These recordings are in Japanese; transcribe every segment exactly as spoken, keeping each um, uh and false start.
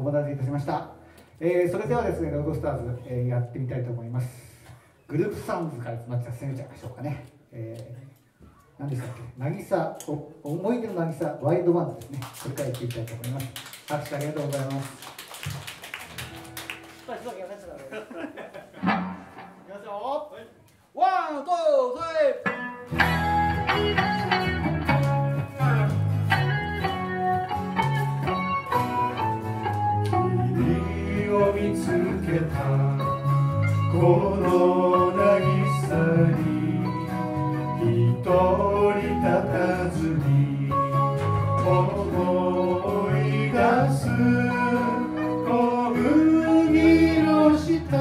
お待たせいたしました。えー、それではですね、ロードスターズ、えー、やってみたいと思います。グループサウンズからまずは攻めちゃいましょうかね。えー、何でしたっけ、渚お思い出の渚ワイルドバンドですね。それからやっていきたいと思います。拍手ありがとうございます。いきますよ。ワン、ツー、スリー。 見つけたこの渚に一人たたずに思い出す小麦の下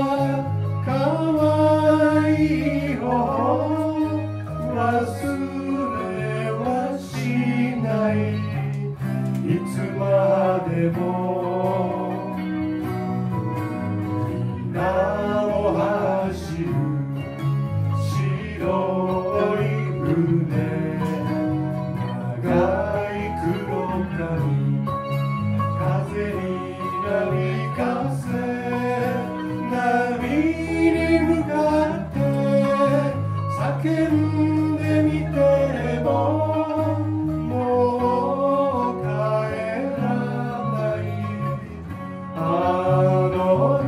可愛い方忘れはしないいつまでもを走る白い船長い黒髪風になびかせ波に向かって叫んでみてももう帰らないあの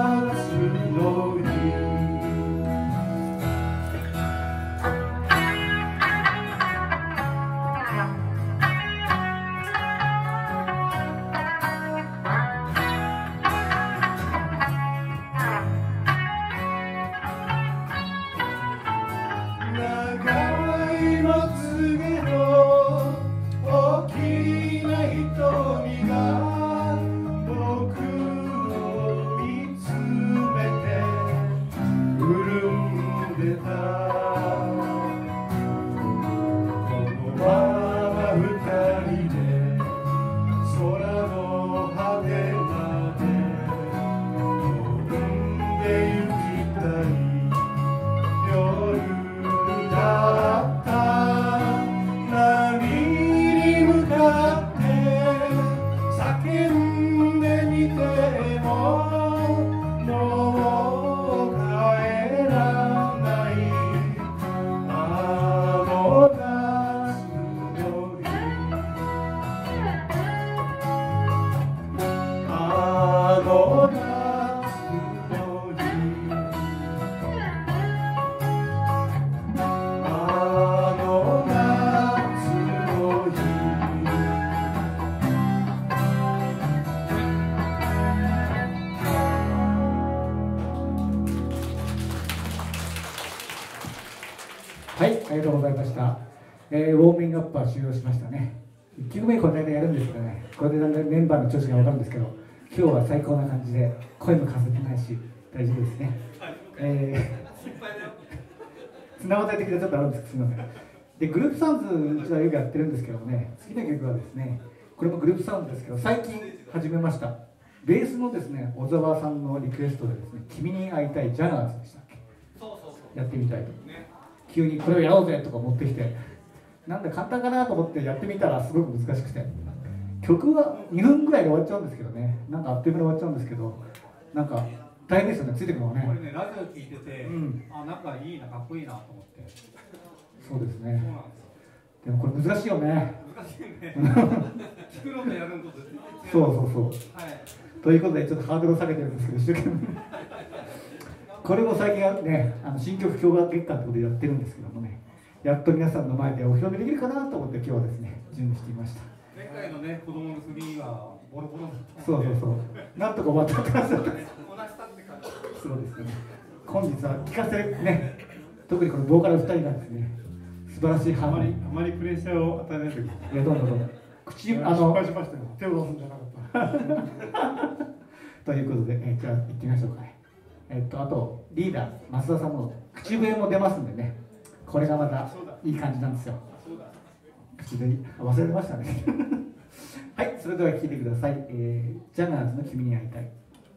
はい、ありがとうございました。えー、ウォーミングアップは終了しましたね。いっきゅうめこれでやるんですけどね、これでだんだんメンバーの調子が分かるんですけど、今日は最高な感じで、声もかすってないし、大丈夫ですね。えー、綱渡り的なちょっとあるんですけど、すみません。で、グループサウンズ、うちはよくやってるんですけどもね、次の曲はですね、これもグループサウンズですけど、最近始めました。ベースのですね、小沢さんのリクエストでですね、君に会いたいジャガーズでしたっけ？そうそうそう。やってみたいと。急にこれをやろうぜとか持ってきて、なんだ簡単かなと思ってやってみたらすごく難しくて、曲はにふんぐらいで終わっちゃうんですけどね、なんかあっという間に終わっちゃうんですけど、なんか大変ですよね、ついてくるのがね。 これね、ラジオ聞いてて、うん、あ、なんかいいな、かっこいいなと思って。 そうですね。そうなんですよ。でもこれ難しいよね。 難しいね。聞くのとやるのと全然違う。 そうそうそう。はい。ということでちょっとハードルを下げてるんですけど、一生懸命。これも最近はね、あの新曲評価月間ということでやってるんですけどもね、やっと皆さんの前でお披露目できるかなと思って今日はですね、準備していました。 前回のね、子供のスリーはボロボロだった。 そうそうそう。なんとか終わったって感じだった。 こなしたって感じ。 そうですね。本日は聞かせね、特にこのボーカルふたりがですね、素晴らしいハーモニー。 あまりプレッシャーを与えないとき。いや、どうぞどうぞ。口、 あの、失敗しましたよ。手を出すんじゃなかった。 ということで、えー、じゃあ行ってみましょうかね。えっと、あとリーダー増田さんの口笛も出ますんでね、これがまたいい感じなんですよ。口笛忘れてましたね。はい、それでは聴いてください。えー、ジャガーズの君に会いたい。い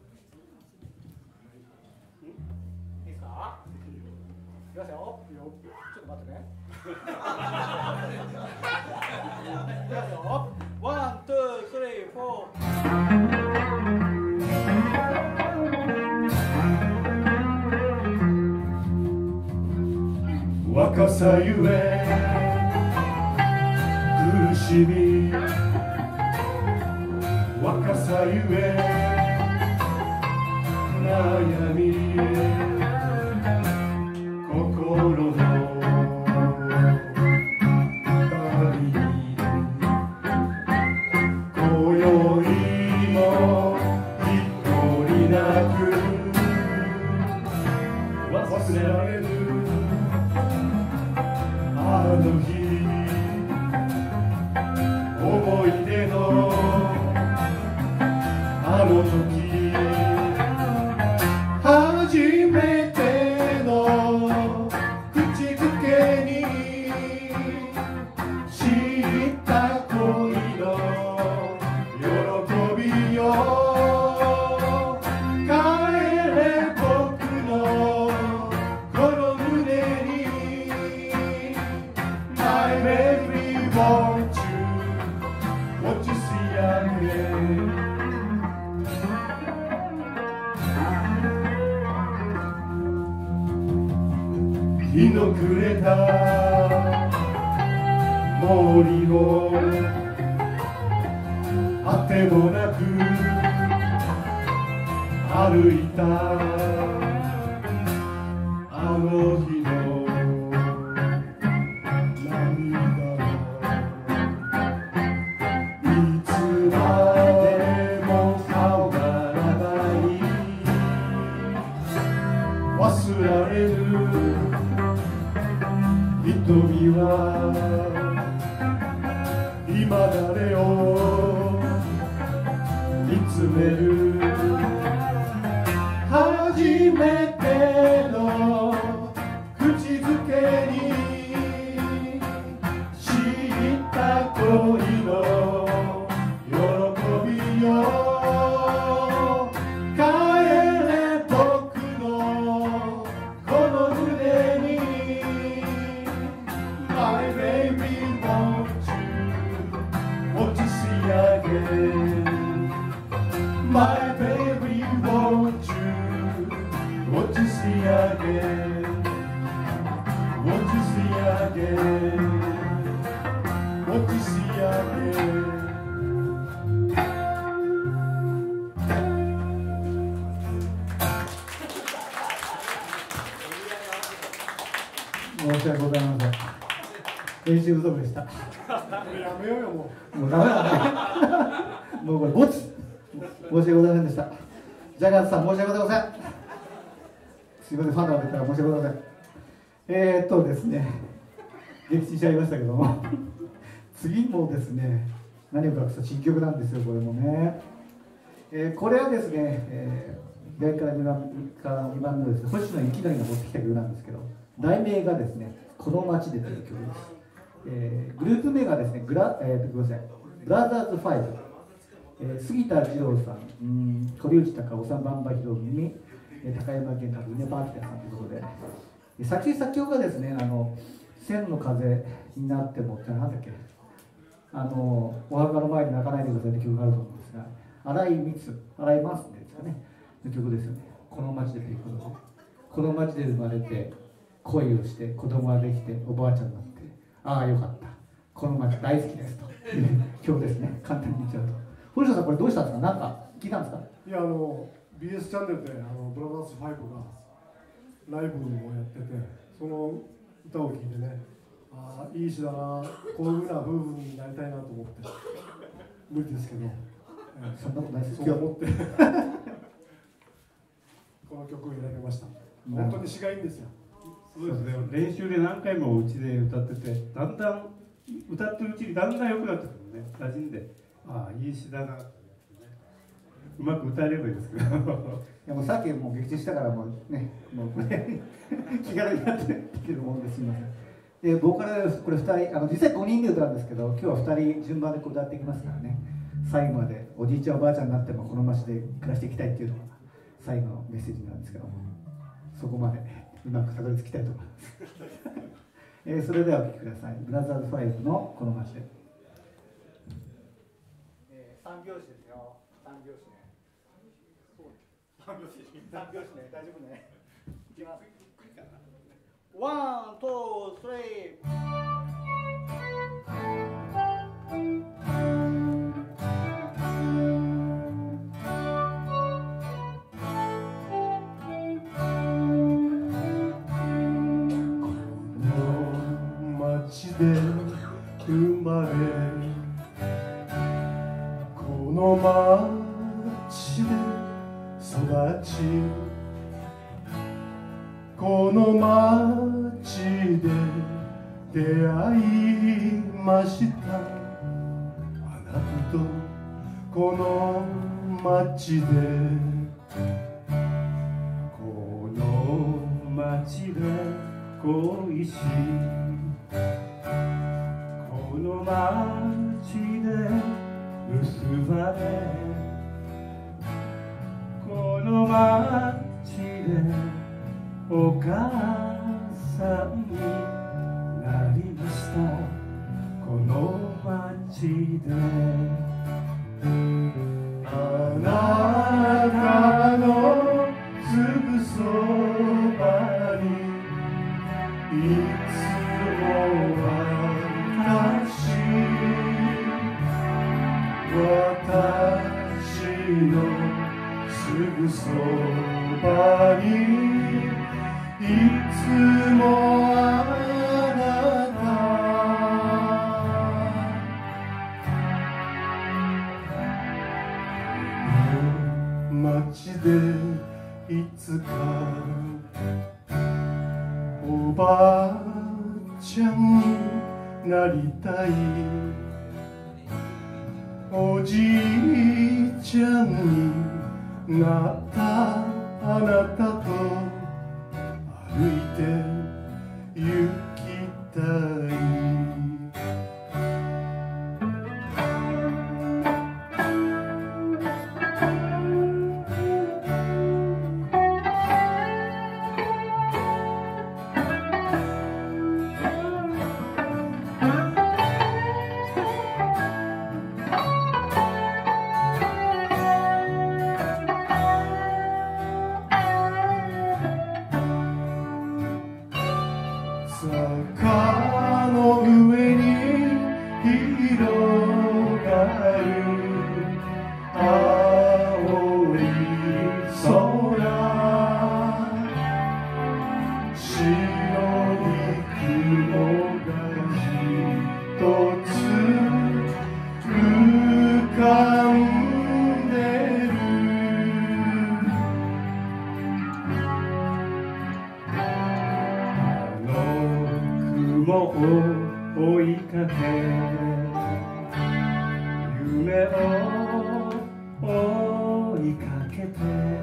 いですか？いきますよ。ちょっと待ってね。いきますよ。ワン、ツー、スリー、フォー。 さゆえ苦しみ若さゆえ悩み心の旅今宵も一人なく忘れられるあの日思い出のあの時初めての口づけに知った恋の喜びよ帰れ僕のこの胸に My baby won't you won't you see again日の暮れた森をあてもなく歩いたあの日の涙いつまでも変わらない忘れられる瞳は今誰を見つめる初めての口づけに知った恋の喜びよ帰れ僕のこの胸にMy baby, won't you, won't you see again? My baby, won't you, won't you see again? Won't you see again? Won't you see again? 申し訳ございません。練習不足でした。 やめようよもう。 もうダメだね。もうこれボツ。申し訳ございませんでした。ジャガーズさん申し訳ございません。すいません、ファンの方から申し訳ございません。えー、っとですね、撃沈しちゃいましたけども、次もですね、何を隠す新曲なんですよ、これもね。えー、これはですね、えー、だいからにばんからにばんのですね、星野幸則が持ってきた曲なんですけど、題名がですね、この街でという曲です。えー、グループ名がですね、グラ、えー、ごめんなさい、ブラザーズファイブ、えー、杉田二郎さん、うん、堀内孝雄さん、バンバヒロミ、高山健太、稲葉明さんということで、作詞作曲がですね、あの千の風になってもってなんだっけ、あのお墓の前に泣かないでくださいという曲があると思うんですが、荒井光、荒井マスですかね、の曲ですよね。この街でということで、この街で生まれて、恋をして、子供ができて、おばあちゃんになって、ああ、よかった、この街大好きですという曲ですね、簡単に言っちゃうと。堀下さん、これどうしたんですか、なんか聞いたんですか。 いや、あの ビーエス チャンネルであのブラザーズファイブがライブをやってて、その歌を聴いてね、ああいい詩だな、こういうふうな夫婦になりたいなと思って、無理ですけど、えー、 そんなことないです。 そう思ってこの曲を選びました。本当に詩がいいんですよ。 そうですね、練習で何回もうちで歌ってて、だんだん歌ってるうちにだんだん良くなってくるね、馴染んで、ああいい詩だなって、ね、うまく歌えればいいですけどいやもうさっきもう撃沈したからもうね、もうこれ気軽になってきてるもんです。すみません。でボーカルこれふたり、あの実際ごにんで歌うんですけど、今日はふたり順番でこう歌っていきますからね。最後までおじいちゃんおばあちゃんになってもこの街で暮らしていきたいっていうのが最後のメッセージなんですけども、そこまでうまくたどり着きたいと思います、えー、それではお聴きください。ブラザーズファイブのこの街で、えー、さん拍子ですよ。さん拍子ね、さん拍子ね、大丈夫ね。いきます。 ワン、ツー、スリー。 で生まれこの街で育ちこの街で出会いましたあなたとこの街でこの街で恋しこの街で結ばれこの街でお母さんになりましたこの街であなたのすぐそばにいつも私のすぐそばにいつもあなたこの街でいつかおばあちゃんになりたいおじいちゃんになったあなたと歩いて行きたい坂の上に広がる青い空白い雲が一つ浮かんでる雲を追いかけ夢を追いかけて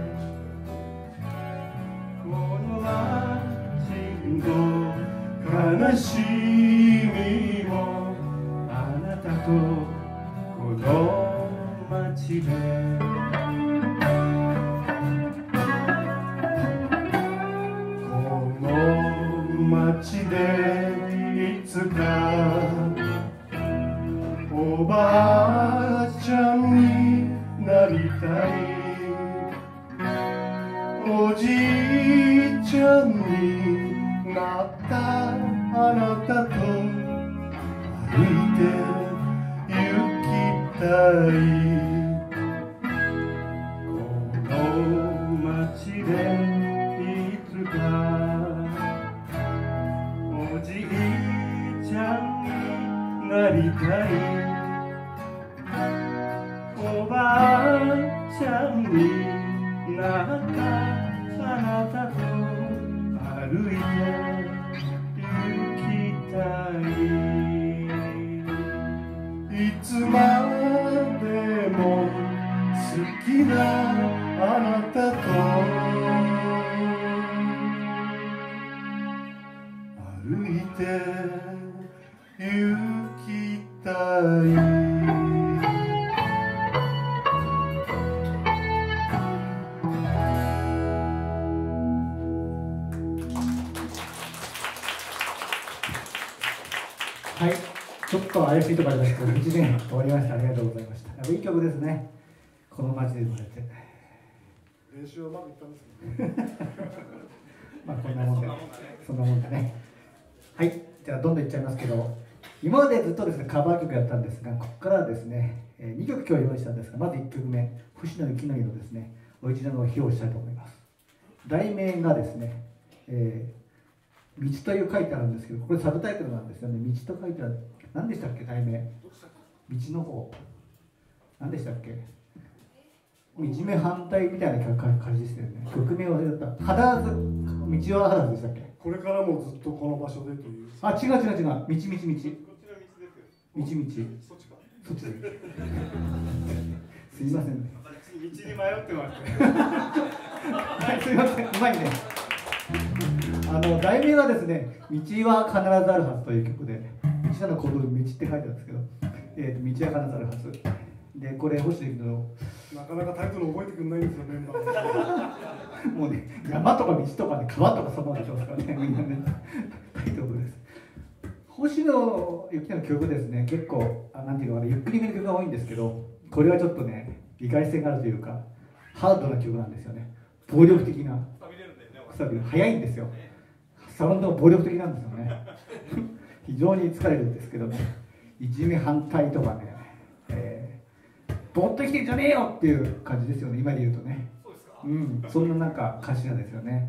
この街の悲しみもあなたとこの街でこの街でいつかおばあちゃんになりたいおじいちゃんになったあなたと歩いて行きたいこの街でいつかおじいちゃんになりたいおばあちゃんになったあなたと歩いて行きたいいつまでも好きなあなたと歩いて行きたいはい、ちょっと怪しいところありましたけど、無事に終わりました。ありがとうございました。いい曲ですね。この街で生まれて。 練習はうまくいったんですねまあこんなもんで、そんなもんでね。はい、じゃあどんどんいっちゃいますけど、今までずっとですねカバー曲やったんですが、ここからはですね、えー、にきょく今日用意したんですが、まずいっきょくめ、星野幸則のですねオリジナルを披露したいと思います。題名がですね、えー、道という書いてあるんですけど、これサブタイトルなんですよね。道と書いてある、何でしたっけ題名、道の方、何でしたっけ、道目反対みたいな感じでしたよね。曲名を忘れた。肌ず道は肌でしたっけ。 これからもずっとこの場所でという。 あ、違う違う違う、道道道。道道。 こっちの道ですよ。 そっちか。 そっちです。すいませんね。 道に迷ってますね。 はい、すいません。うまいね。あの題名はですね、道は必ずあるはずという曲で、道なの鼓動道って書いてあるんですけど、えー、道は必ずあるはず。で、これ星野のなかなかタイトル覚えてくれないんですよ、メンバー。 もうね、山とか道とかね、川とかそばでしょうからね、みんなね、タイトルです。星野幸則の曲ですね、結構、あ、なんていうのかな、ゆっくりめの曲が多いんですけど、これはちょっとね、意外性があるというか、ハードな曲なんですよね。暴力的な、くさびが速いんですよ。サウンドが暴力的なんですよね。非常に疲れるんですけどね、いじめ反対とかね、えー、ぼーっと生きてんじゃねえよっていう感じですよね、今で言うとね。うん、そんななんか歌詞なんですよね。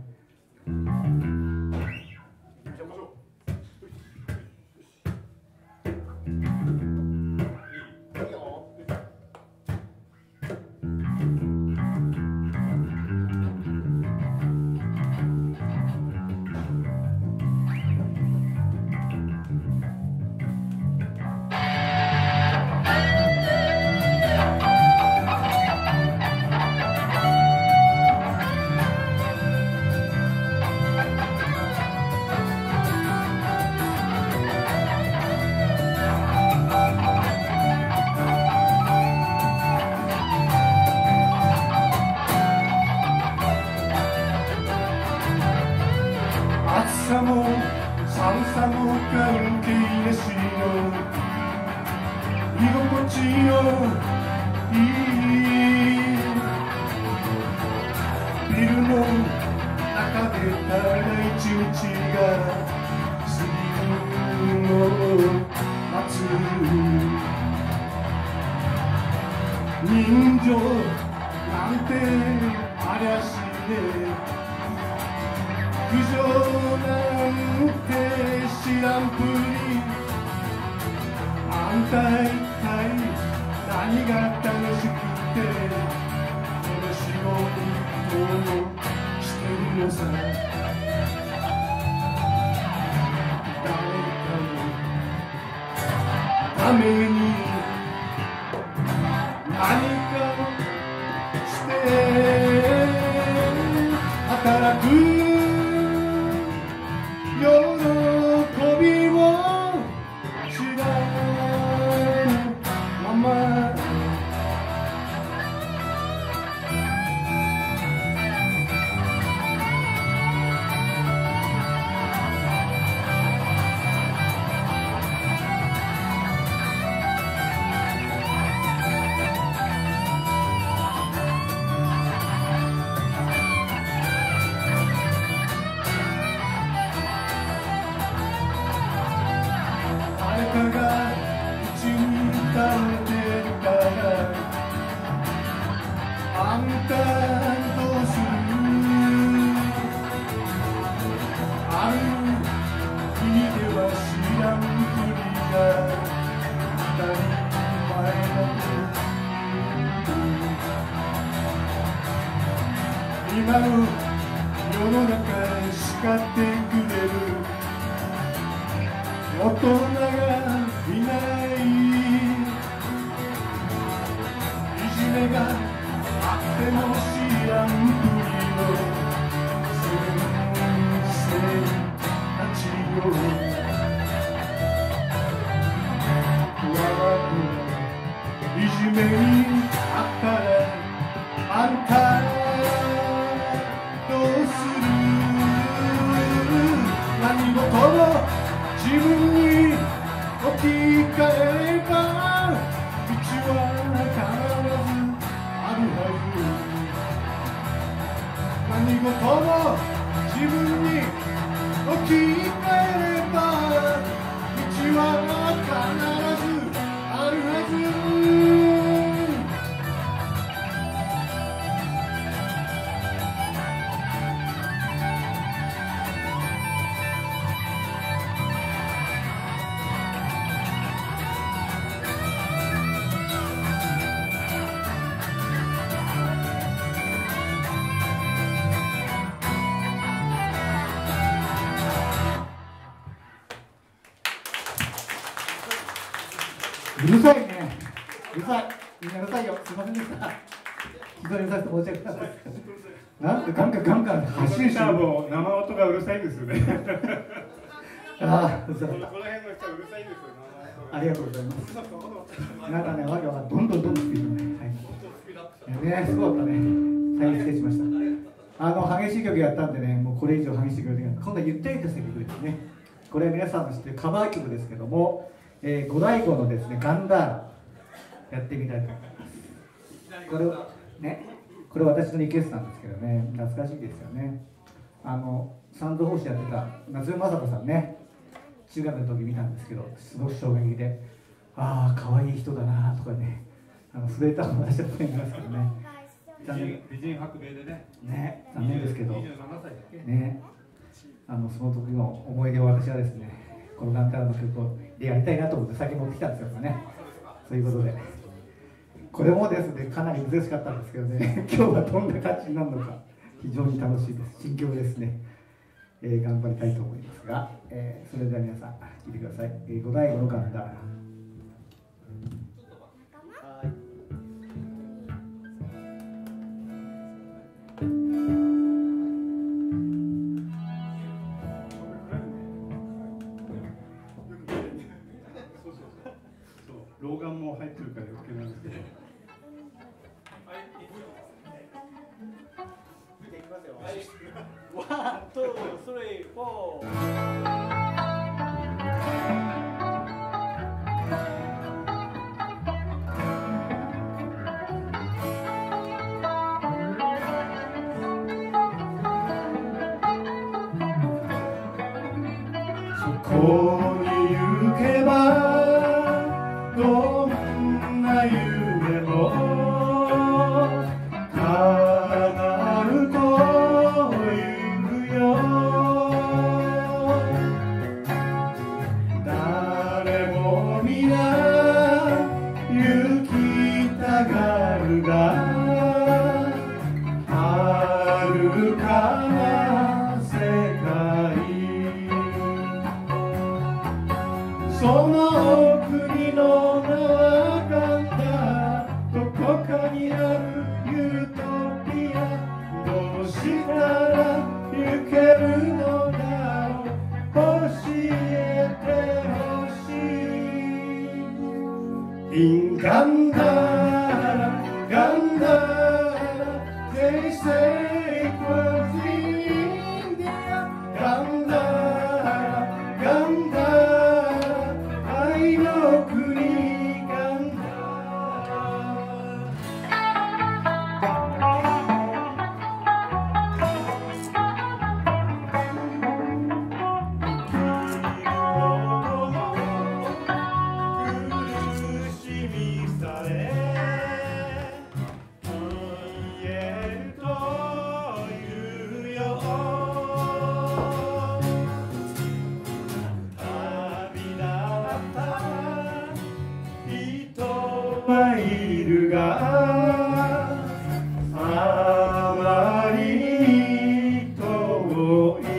暑さも寒さも関係なしの居心地のいいビルの中でただ一日が過ぎるのを待つ人情なんてありゃしね苦情なんて知らんぷりあんた一体何が楽しくてこの仕事をしてるのさ誰かのために何かして働く喜びを知らぬまま誰かがうちに歌ってるからあんたどうするある国では知らん国が当たり前だと今の世の中叱ってくれる大人がいないいじめがあっても知らんぷりの先生たちよ我が子がいじめにあったらあんたどうする何事も自分に置き換えれば道は必ずあるはず何事も自分に置き換えれば道は必ずあるはず。 うるさいね。うるさい。みんなうるさいよ。すみませんでした。非常にうるさくて申し訳ないです。なんかガンガンガンガン走るし。 もう生音がうるさいんですよね。 ああ、うるさい。 この辺の人はうるさいんですよ。 ありがとうございます。なんかね、わけわかんない。どんどんどんどんスピードね。はい。ね、すごかったね。大変失礼しました。あの激しい曲やったんでね、もうこれ以上激しい曲できない。今度はゆったりとした曲ですね。これは皆さんの知ってるカバー曲ですけども、えー、五大悟のですね、ガンダーラやってみたいと思います。これをね、これ私のリクエストなんですけどね、懐かしいですよね。あの三蔵法師やってた夏目雅子さんね、中学の時見たんですけど、すごく衝撃で、ああ可愛い人だなとかね、あの震えたの私は思いますけどね。 美人白米でね。 ね、残念ですけど。 にじゅうななさいだっけ。 ね、あのその時の思い出を私はですね、このガンダーラの曲をでやりたいなと思って先持ってきたんですよね。そういうことで、これもですね、かなり難しかったんですけどね、今日はどんな感じになるのか、非常に楽しいです。心境ですね。えー、頑張りたいと思いますが、えー、それでは皆さん、聴いてください。えー、五大悟のガンダーラ。 老眼も入ってるから余計なんですけど。 ワン、ツー、スリー、フォー。 そこに行けばどんな夢も叶うというよ。誰も皆行きたがるが遥かな世界、その国の名はガンダー、どこかにあるユートピア、どうしたら行けるのだろう、教えてほしい。In ガンダーラ、ガンダーラ、They say it was in India、ガンダーラ、ガンダーラ、愛の国ガンダ苦しみされ言えるというよ。旅立った人はいるがあまりに遠い。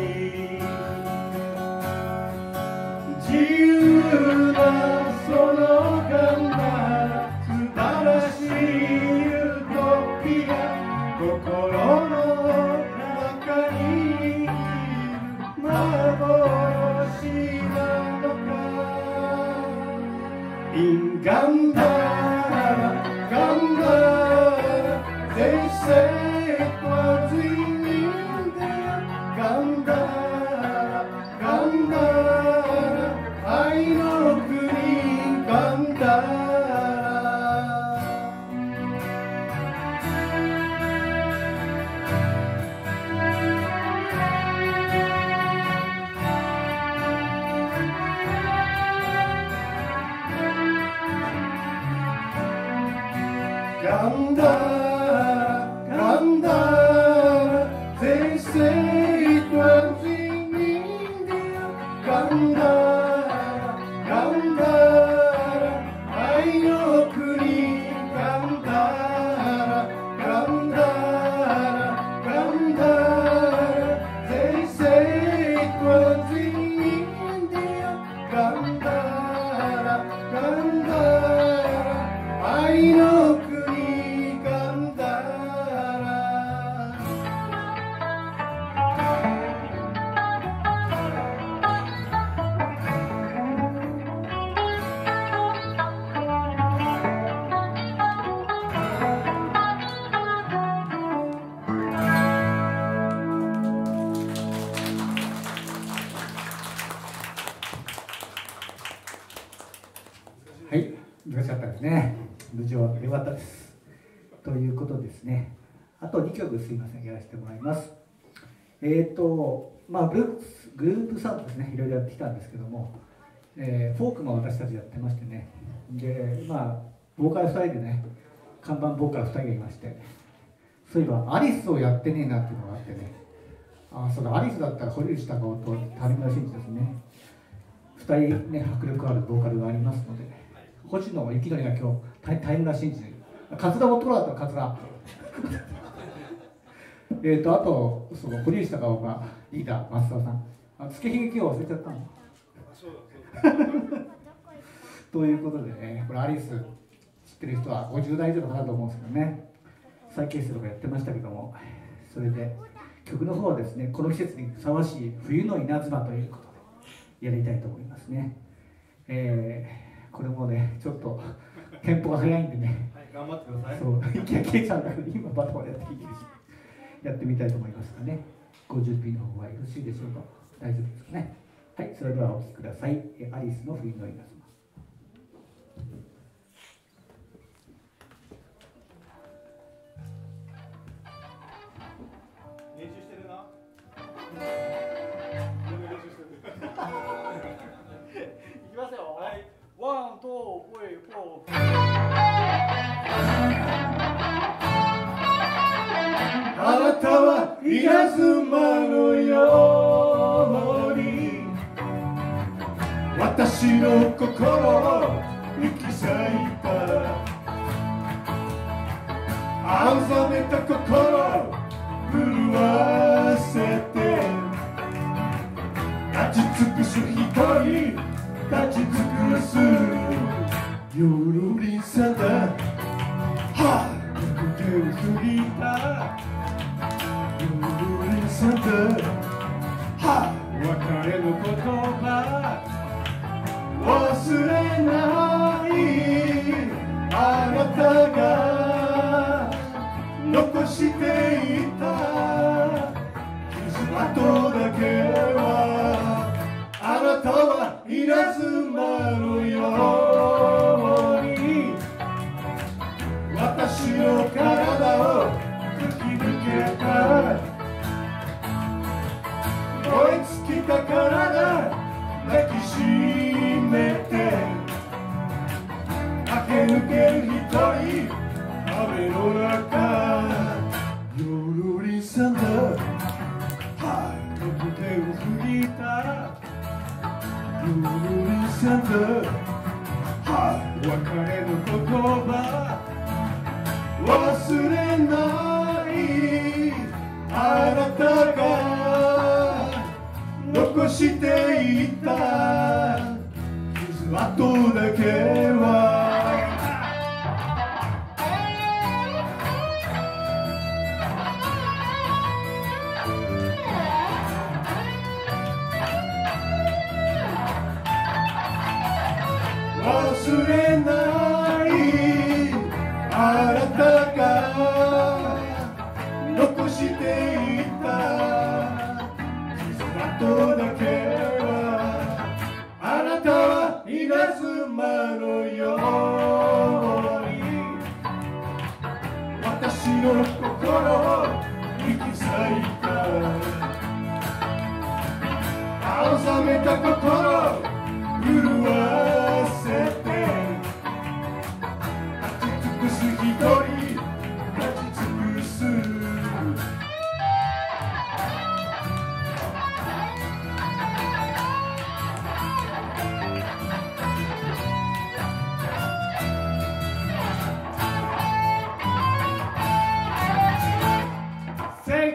自由なそのガンダー、素晴らしいユートピア、心の中にいる幻なのか。In ガンダーラ、ガンダーラ、They say it was in India、ガンダーラ、ガンダーラ、愛の国ガンダーラ。 Gandhara, they say it was in India. Gandhara, Gandhara, I know Kuni. Gandhara, Gandhara, Gandhara, they say it was in India. Gandhara, Gandhara, I know Kuni. Gandhara. はい、難しかったですね。無事は良かったです。ということですね。あとにきょくすいません、やらせてもらいます。えっ、ー、と、まあグループ、グループサウンドですね、いろいろやってきたんですけども、えー、フォークも私たちやってましてね、で、まあ、ボーカルふたりでね、看板ボーカルふたりがいまして、そういえばアリスをやってねえなっていうのがあってね、あ、そうだ、アリスだったら堀内孝雄と谷村新司ですね。ふたりね、迫力あるボーカルがありますので、星野幸則が今日、谷村新司、カツラ持ってこなかったカツラ。えっと、あと、その堀内孝雄がリーダー、増田さん。あ、つけひげ今日忘れちゃったのということでね、これアリス知ってる人はごじゅうだい以上の方だと思うんですけどね、再結成とかやってましたけども、それで曲の方はですね、この季節にふさわしい冬の稲妻ということでやりたいと思いますね。えー、これもね、ちょっとテンポが速いんでね、 はい、頑張ってください。 そう、いきやけいさんが今バタバタやってきてるし、やってみたいと思いますかね。ご準備の方はよろしいでしょうか。大丈夫ですかね。はい、それではお聴きください。アリスの冬の稲妻。 練習してるな。 いきますよ。はい。ワン、ツー、スリー、フォー。 あなたは稲妻のように私の心を引き裂いた青ざめた心震わせて立ち尽くす一人立ち尽くす夜りさだはぁ手を振りた夜りさだはぁ別れの言葉忘れないあなたが残していた傷跡だけはあなたは稲妻のように私の体を突き抜けた燃え尽きた体抱きしめて駆け抜ける一人雨の中夜にさんだはい僕手を振りた夜にさんだはい別れの言葉忘れないあなたが残していた傷跡だけは忘れないあなたが残していた傷跡だけはあなたは稲妻のように私の心を引き裂いた青ざめた心震わせて立ち尽くす一人立ち尽くす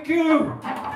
Thank you!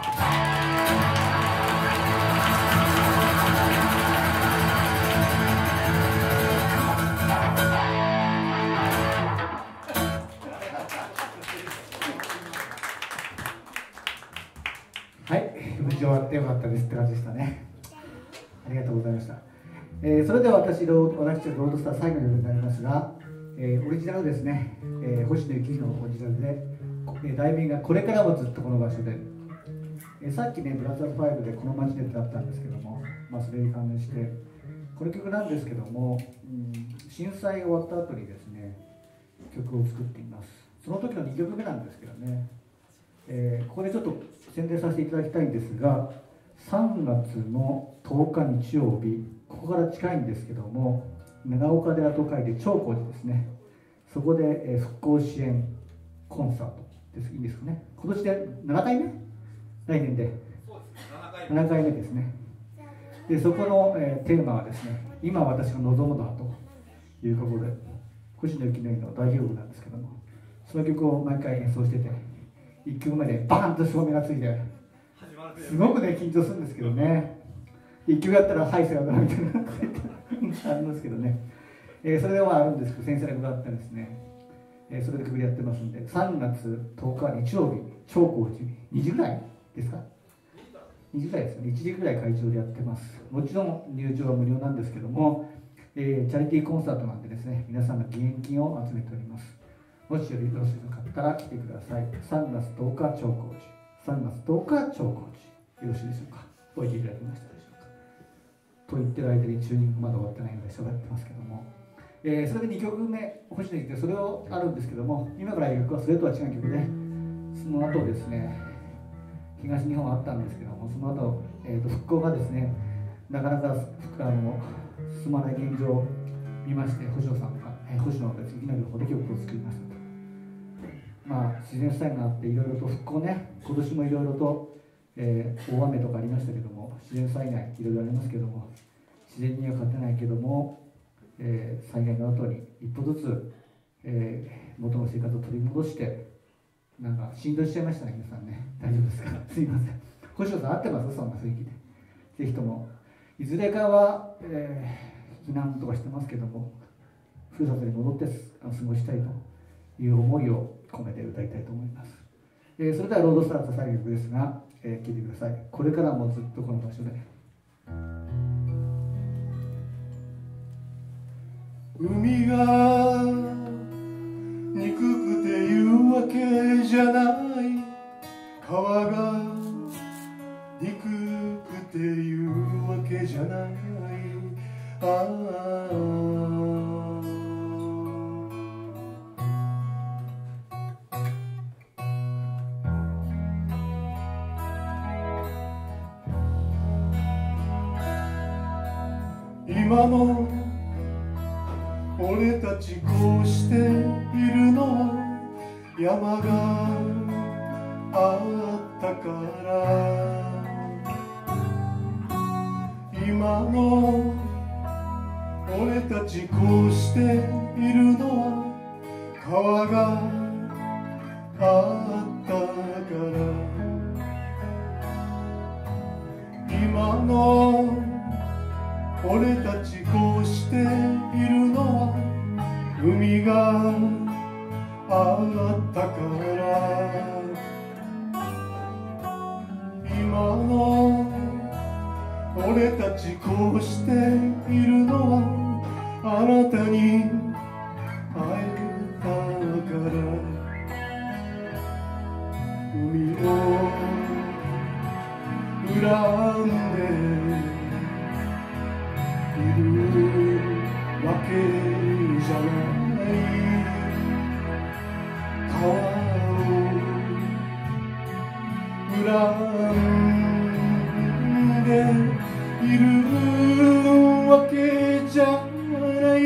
はい、無事終わってよかったですって感じでしたね。ありがとうございました。えー、それでは私の私のロードスター最後の夜になりますが、えー、オリジナルですね、えー、星野幸宏のオリジナルで、えー、題名がこれからもずっとこの場所で、えー、さっきね、ブラザーズファイブでこの街でってあったんですけども、まあ、それに関連して、この曲なんですけども、うん、震災が終わった後にですね、曲を作っています。その時のにきょくめなんですけどね、えー、ここでちょっと宣伝させていただきたいんですが、さんがつのとおか日曜日、ここから近いんですけども、長岡寺と書いて長光寺ですね、そこで、えー、復興支援コンサートです。いいんですかね、今年でななかいめ、来年でななかいめですね。でそこの、えー、テーマはですね、今私が望むのはということで、星野幸宏の代表曲なんですけども、その曲を毎回演奏してて、いっきょくめでバーンと照明がついて、すごくね緊張するんですけどね、いっきょくやったら「はいさよなら」みたいなありますけどね、えー、それではあるんですけど、先生が伺ってですね、えー、それでくぐりやってますんで、さんがつとおか日曜日、長光寺にじぐらいですか、にじぐらいですね、いちじぐらい会場でやってます。もちろん入場は無料なんですけども、えー、チャリティーコンサートなんでですね、皆さんの義援金を集めております。もしよろしかったら来てください。さんがつとおか長光寺、さんがつとおか長光寺、よろしいでしょうか。おいていただけましたでしょうか。と言ってる間にチューニングまだ終わってないので喋ってますけども、えー、それでにきょくめ星野行ってそれをあるんですけども、今からやる曲はそれとは違う曲で、その後ですね、東日本あったんですけども、その後、えー、と復興がですね、なかなかあの進まない現状を見まして、星野さんが、えー、星野が次の方で曲を作りましたと。まあ、自然災害があっていろいろと復興ね、今年もいろいろと、えー、大雨とかありましたけども、自然災害いろいろありますけども、自然には勝てないけども、えー、災害の後に一歩ずつ、えー、元の生活を取り戻して、なんか振動しちゃいましたね、皆さんね。大丈夫ですかすいません。星野さん合ってますそんな雰囲気で。ぜひとも、いずれかは、えー、避難とかしてますけども、ふるさとに戻って過ごしたいという思いを込めて歌いたいと思います。えー、それではロードスタート最後の曲ですが、えー、聴いてください。これからもずっとこの場所で。 海が憎くて言うわけじゃない、川が憎くて言うわけじゃない、ああ今の俺たちこうしているのは山があったから、今の俺たちこうしているのは川があったから、今の俺たちこうしているのは海があったから、今の俺たちこうしているのはあなたに会えたから、海を恨んでいるわけじゃない、川を恨んでいるわけじゃない、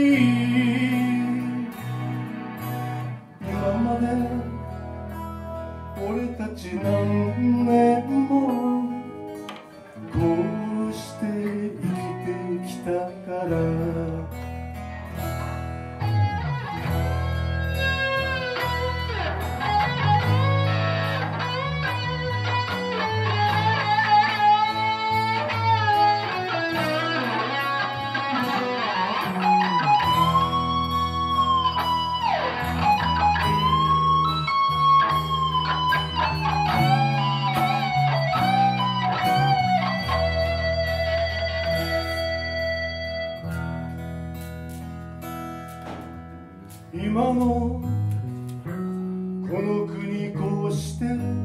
今まで俺たち何年もこうして生きてきたから、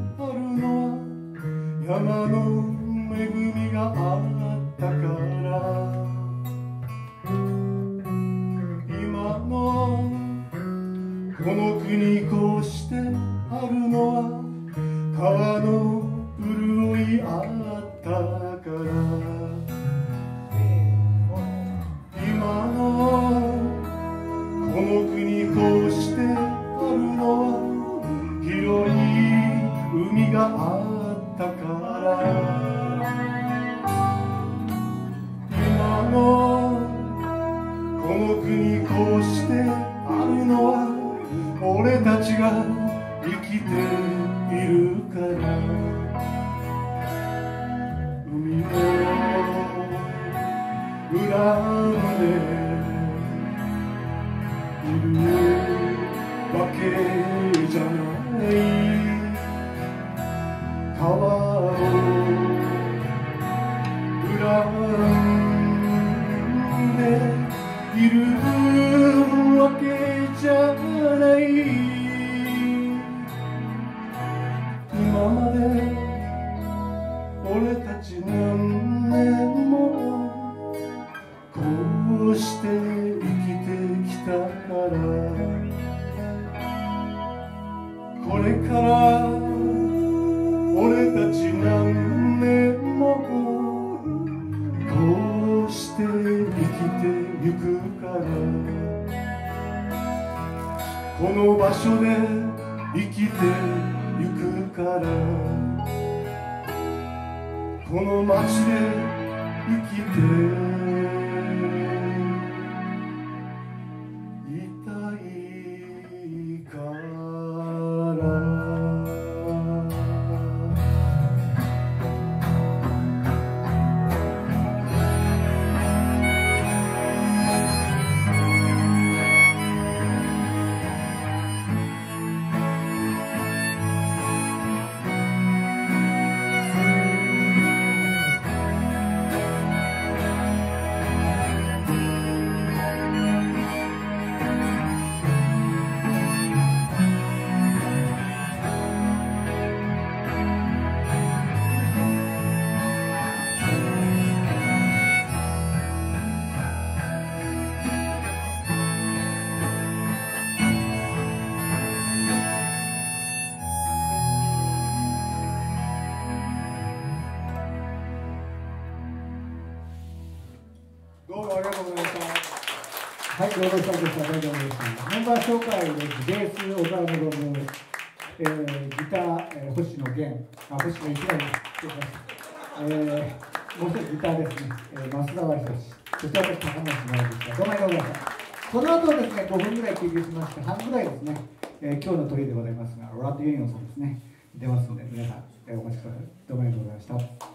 あるのは山の恵みがあったから今のこの国こうしてあるのは川の潤いあったから今のこの国こうしてあるのは広い海があったから今のこの国こうしてあるのは俺たちが生きているから海を恨んでいるわけじゃない川を恨んでいるわけじゃない今まで俺たち何年もこうして生きてきたからこれから俺たち何年もこうして生きてゆくからこの場所で生きてゆくからこの街で生きていたいからどうもありがとうございました。 はい、労働者でした。大丈夫です。メンバー紹介です。ベース、小沢のどむ、えー、ギター、えー、星野源、あ、星野一来です。えー、もう一人ギターですね、えー、増田はひとし、そして私、高松真由でした。どうもありがとうございました。この後ですね、ごふんぐらい休憩しまして、半ぐらいですね、えー、今日の鳥でございますが、ラッドユニオンさんですね、出ますので、皆さん、えー、お待ちください。どうもありがとうございました。